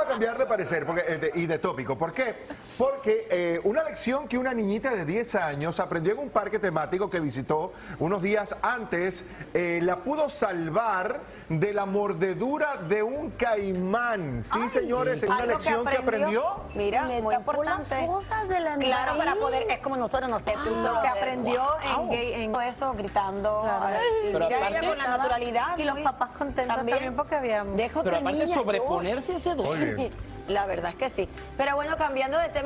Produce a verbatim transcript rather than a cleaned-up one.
cambiar de parecer porque, eh, de- y de tópico. ¿Por qué? Porque eh, una lección que una niñita de diez años aprendió en un parque temático que visitó unos días antes, eh, la pudo salvar de la mordedura de un caimán. Sí, Ay, señores, es una algo lección que aprendió. Mira, Le muy tapó las importante. fosas de la Claro, nariz. para poder, es como nosotros nos te puso Lo que de- aprendió Wow. en gay, en Todo eso gritando. Claro. ay, y Pero mira, aparte- ella con la naturalidad. y los muy- papás contentos también, porque había Déjate, Pero aparte niña, yo- sobreponerse a ese dolor. Muy bien. La verdad es que sí. Pero bueno, cambiando de tema.